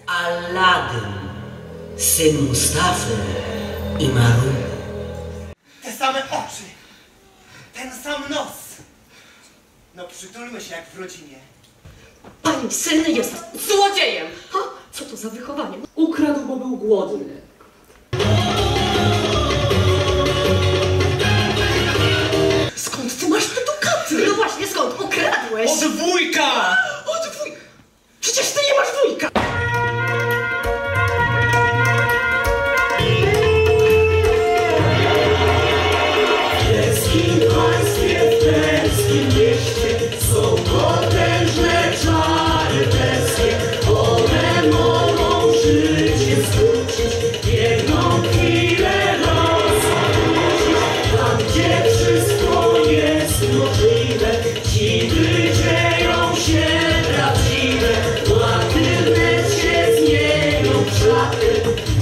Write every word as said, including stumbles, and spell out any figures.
Aladyn, syn Mustafy i Maruny. Te same oczy, ten sam nos. No przytulmy się jak w rodzinie. Pani syn jest złodziejem! Ha, co to za wychowanie? Ukradł, bo był głodny. Skąd ty masz te dukaty? No właśnie, skąd? Ukradłeś! Od wujka! Od wuj... Przecież ty nie masz wujka! W perskim państwie, w perskim mieście są potężne czary perskie. One mogą życie skrócić, jedną chwilę rozluźnić. Tam, gdzie wszystko jest możliwe, dziwy dzieją się prawdziwe. Łatylne się zmienią w szlaty.